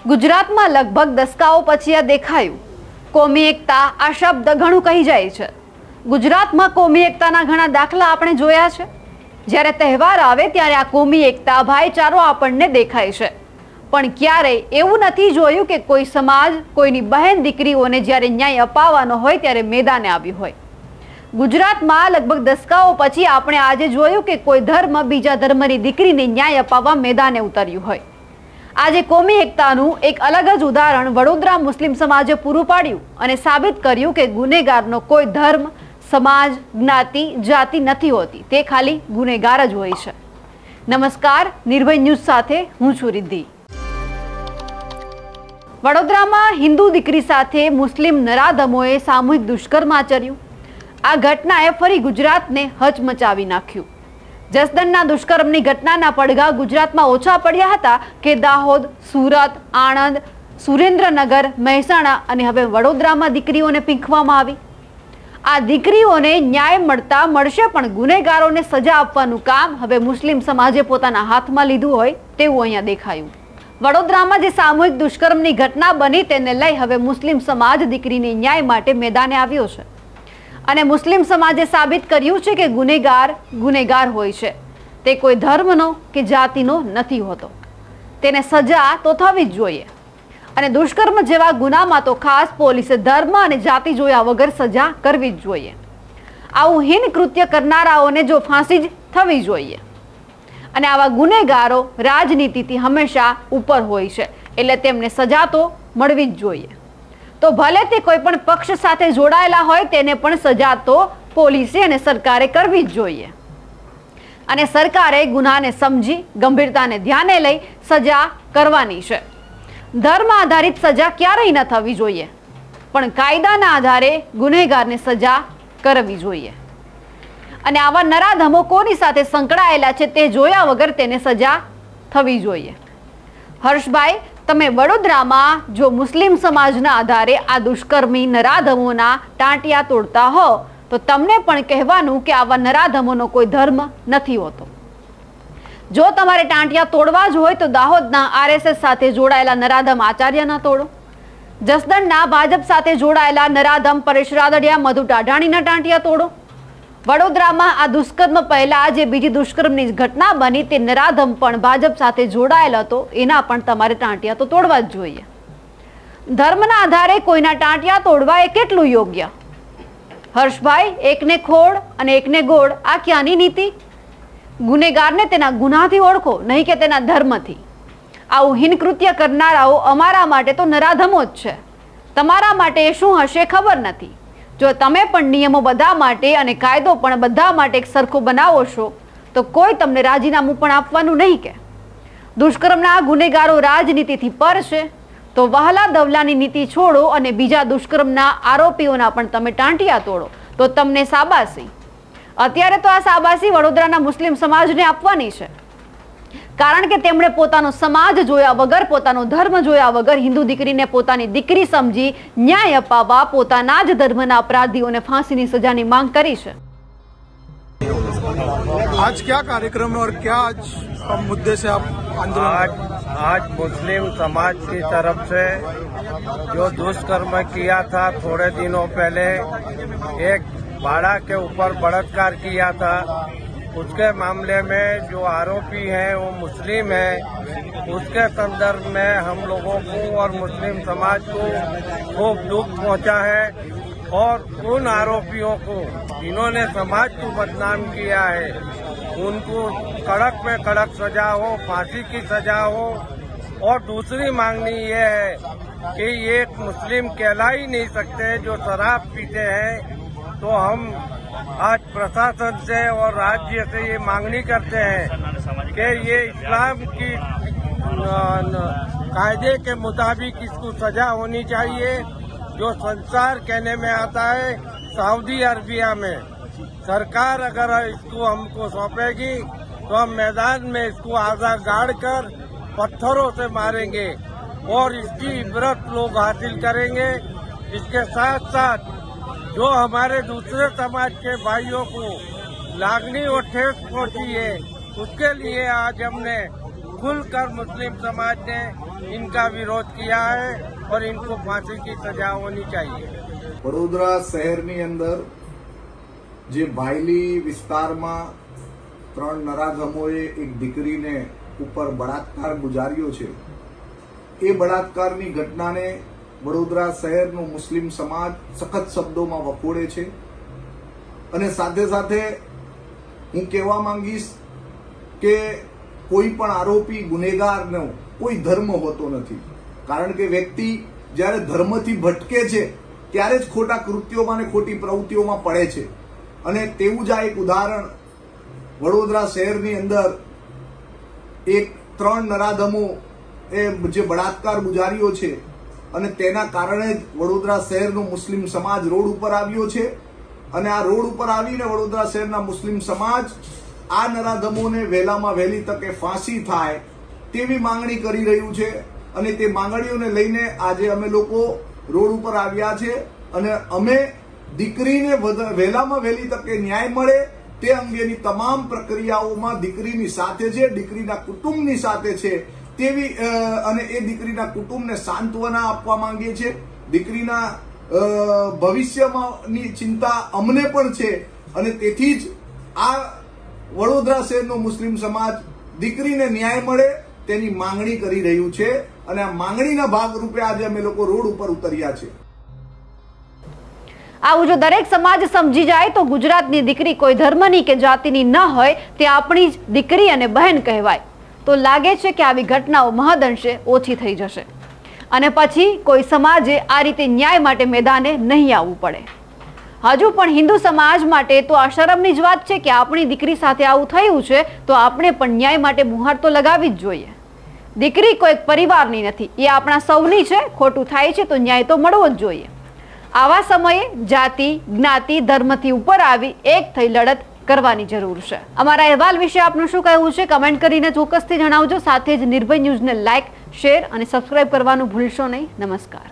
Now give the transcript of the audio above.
ગુજરાતમાં લગભગ દસકાઓ પછી આ દેખાયું કોમી એકતા આ શબ્દ ઘણું કહી જાય છે। ગુજરાતમાં કોમી એકતાના ઘણા દાખલા આપણે જોયા છે। જ્યારે તહેવાર આવે ત્યારે આ કોમી એકતા ભાઈચારો આપણને દેખાય છે, પણ ક્યારેય એવું નથી જોયું કે કોઈ સમાજ કોઈની બહેન દીકરીઓને જ્યારે ન્યાય અપાવવાનો હોય ત્યારે મેદાને આવ્યું હોય। ગુજરાતમાં લગભગ દસકાઓ પછી આપણે આજે જોયું કે કોઈ ધર્મ બીજા ધર્મની દીકરીને ન્યાય અપાવવા મેદાને ઉતર્યું હોય। આજે કોમી એકતાનું એક અલગ જ ઉદાહરણ વડોદરા મુસ્લિમ સમાજે પૂરું પાડ્યું અને સાબિત કર્યું કે ગુનેગારનો કોઈ ધર્મ, સમાજ, જ્ઞાતિ, જાતિ નથી હોતી, તે ખાલી ગુનેગાર જ હોય છે। નમસ્કાર, નિર્ભય ન્યૂઝ સાથે હું છું રિદ્ધિ। વડોદરામાં હિન્દુ દીકરી સાથે મુસ્લિમ નરાધમોએ સામૂહિક દુષ્કર્મ આચર્યું। આ ઘટનાએ ફરી ગુજરાતને હચમચાવી નાખ્યું। જસદણના દુષ્કર્મની ઘટનાના પડઘા ગુજરાતમાં ઓછા પડ્યા હતા કે દાહોદ, સુરત, આણંદ, સુરેન્દ્રનગર, મહેસાણા અને હવે વડોદરામાં દીકરીઓને પીંખવામાં આવી। આ દીકરીઓને ન્યાય મળતા મળશે, પણ ગુનેગારોને સજા આપવાનું કામ હવે મુસ્લિમ સમાજે પોતાના હાથમાં લીધું હોય તેવું અહીંયા દેખાયું। વડોદરામાં જે સામૂહિક દુષ્કર્મની ઘટના બની તેને લઈ હવે મુસ્લિમ સમાજ દીકરીને ન્યાય માટે મેદાને આવ્યો છે અને મુસ્લિમ સમાજે સાબિત કર્યું છે કે ગુનેગાર હોય છે, તે કોઈ ધર્મનો કે જાતિનો નથી હોતો, તેને સજા તો થવી જ જોઈએ અને દુષ્કર્મ જેવા ગુનામાં તો ખાસ પોલીસે ધર્મ અને જાતિ જોયા વગર સજા કરવી જ જોઈએ। આવું હીન કૃત્ય કરનારાઓને જો ફાંસી જ થવી જોઈએ અને આવા ગુનેગારો રાજનીતિથી હંમેશા ઉપર હોય છે, એટલે તેમને સજા તો મળવી જ જોઈએ। તો ભલે તે કોઈ પણ પક્ષ સાથે જોડાયેલા હોય, તેને પણ સજા તો પોલીસે અને સરકારે કરવી જ જોઈએ અને સરકારે ગુનાને સમજી ગંભીરતાને ધ્યાને લઈ સજા કરવાની છે। ધર્મ આધારિત સજા ક્યારેય ન થવી જોઈએ, પણ કાયદાના આધારે ગુનેગારને સજા કરવી જોઈએ અને આવા નરાધમો કોની સાથે સંકળાયેલા છે તે જોયા વગર તેને સજા થવી જોઈએ। હર્ષભાઈ, તમે વડોદરામાં જો મુસ્લિમ સમાજના આધારે આ દુષ્કર્મી નરાધમોના ટાંટિયા તોડતા હો તો તમને પણ કહેવાનું કે આવા નરાધમોનો કોઈ ધર્મ નથી હોતો। જો તમારે ટાંટિયા તોડવા જ હોય તો દાહોદના RSS સાથે જોડાયેલા નરાધમ આચાર્યના તોડો, જસદણના ભાજપ સાથે જોડાયેલા નરાધમ પરેશ રાદડિયા, મધુ ટાઢાણીના ટાંટિયા તોડો। વડોદરામાં આ દુષ્કર્મ પહેલા જે બીજી દુષ્કર્મની ઘટના બની તે નરાધમ પણ ભાજપ સાથે જોડાયેલ હતો, એના પણ તમારે ટાંટિયા તો તોડવા જ જોઈએ। ધર્મના આધારે કોઈના ટાંટિયા તોડવા એ કેટલું યોગ્ય? હર્ષભાઈ, એકને ખોડ અને એકને ગોળ, આ ક્યાંની નીતિ? ગુનેગારને તેના ગુનાથી ઓળખો, નહીં કે તેના ધર્મથી। આવું હીન કૃત્ય કરનારાઓ અમારા માટે તો નરાધમો જ છે, તમારા માટે એ શું હશે ખબર નથી। જો તમે પણ નિયમો બધા માટે અને કાયદો પણ બધા માટે એક સરખો બનાવો છો તો કોઈ તમને રાજીનામું પણ આપવાનું નહીં કે દુષ્કર્મના ગુનેગારો રાજનીતિથી પર છે તો વહાલા દવલાની નીતિ છોડો અને બીજા દુષ્કર્મના આરોપીઓના પણ તમે ટાંટિયા તોડો તો તમને શાબાશી। અત્યારે તો આ શાબાશી વડોદરાના મુસ્લિમ સમાજને આપવાની છે, કારણ કે તેમણે પોતાનો સમાજ જોયા વગર, પોતાનો ધર્મ જોયા વગર હિન્દુ દીકરીને પોતાની દીકરી સમજી ન્યાય અપાવવા પોતાના જ ધર્મના અપરાધીઓને ફાંસીની સજાની માંગ કરી છે। आज क्या कार्यक्रम है और क्या आज मुद्दे से आप आंदोलन? आज मुस्लिम समाज की तरफ से जो दुष्कर्म किया था, थोड़े दिनों पहले एक बाड़ा के ऊपर बलात्कार किया था, उसके मामले में जो आरोपी है वो मुस्लिम है। उसके संदर्भ में हम लोगों को और मुस्लिम समाज को खूब दुख पहुंचा है और उन आरोपियों को जिन्होंने समाज को बदनाम किया है उनको कड़क में कड़क सजा हो, फांसी की सजा हो। और दूसरी मांगनी ये है कि ये एक मुस्लिम कहला ही नहीं सकते जो शराब पीते हैं। तो हम आज प्रशासन से और राज्य से ये मांगनी करते हैं कि ये इस्लाम की कायदे के मुताबिक इसको सजा होनी चाहिए। जो संसार कहने में आता है सऊदी अरबिया में, सरकार अगर इसको हमको सौंपेगी तो हम मैदान में इसको आजा गाड़ कर पत्थरों से मारेंगे और इसकी इबरत लोग हासिल करेंगे। इसके साथ साथ जो हमारे दूसरे समाज के भाइयों को लागनी और ठेस पहुंची है उसके लिए आज हमने खुलकर मुस्लिम समाज ने इनका विरोध किया है और इनको फांसी की सजा होनी चाहिए। વડોદરા શહેરની અંદર જે બાયલી વિસ્તારમાં 3 નરાધમોએ એક દીકરીને ઉપર બળાત્કાર ગુજાર્યો છે, એ બળાત્કારની ઘટનાને વડોદરા શહેરનો મુસ્લિમ સમાજ સખત શબ્દોમાં વખોડે છે અને સાથે સાથે હું કહેવા માંગીશ કે કોઈ પણ આરોપી ગુનેગારનો કોઈ ધર્મ હોતો નથી, કારણ કે વ્યક્તિ જ્યારે ધર્મથી ભટકે છે ત્યારે જ ખોટા કૃત્યોમાં અને ખોટી પ્રવૃત્તિઓમાં પડે છે। અને તેવું જ આ એક ઉદાહરણ વડોદરા શહેરની અંદર એક 3 નરાધમો એ જે બળાત્કાર ગુજાર્યો છે અને તેના કારણે જ વડોદરા શહેરનો મુસ્લિમ સમાજ રોડ ઉપર આવ્યો છે અને આ રોડ ઉપર આવીને વડોદરા શહેરના મુસ્લિમ સમાજ આ નરાધમોને વહેલામાં વહેલી તકે ફાંસી થાય તેવી માંગણી કરી રહ્યું છે અને તે માંગણીઓને લઈને આજે અમે લોકો રોડ ઉપર આવ્યા છે અને અમે દીકરીને વહેલામાં વહેલી તકે ન્યાય મળે તે અંગેની તમામ પ્રક્રિયાઓમાં દીકરીની સાથે છે, દીકરીના કુટુંબની સાથે છે તેવી અને એ દીકરીના કુટુંબને સાંત્વના આપવા માંગીએ છીએ। દીકરીના ભવિષ્યમાંની ચિંતા અમને પણ છે અને તેથી જ આ વડોદરા શહેરનો મુસ્લિમ સમાજ દીકરીને ન્યાય મળે તેની માંગણી કરી રહ્યું છે અને આ માંગણીના ભાગરૂપે આજે અમે લોકો રોડ ઉપર ઉતર્યા છે। આવું જો દરેક સમાજ સમજી જાય તો ગુજરાતની દીકરી કોઈ ધર્મની કે જાતિની ન હોય, તે આપણી જ દીકરી અને બહેન કહેવાય। તો લાગે છે કે આવી ઘટનાઓ મહદઅંશે ઓછી થઈ જશે અને પછી કોઈ સમાજે આ રીતે ન્યાય માટે મેદાને નહીં આવવું પડે। હજુ પણ હિન્દુ સમાજ માટે તો આ શરમની જ વાત છે કે આપણી દીકરી સાથે આવું થયું છે તો આપણે પણ ન્યાય માટે મુહાર તો લગાવી જ જોઈએ। દીકરી કોઈ પરિવારની નથી, એ આપણા સૌની છે। ખોટું થાય છે તો ન્યાય તો મળવો જ જોઈએ। આવા સમયે જાતિ, જ્ઞાતિ, ધર્મથી ઉપર આવી એક થઈ લડત કરવાની જરૂર છે। અમારા અહેવાલ વિશે આપનું શું કહેવું છે કમેન્ટ કરીને ચોક્કસથી જણાવજો। સાથે જ નિર્ભય ન્યૂઝને લાઇક, શેર અને સબસ્ક્રાઇબ કરવાનું ભૂલશો નહીં। નમસ્કાર।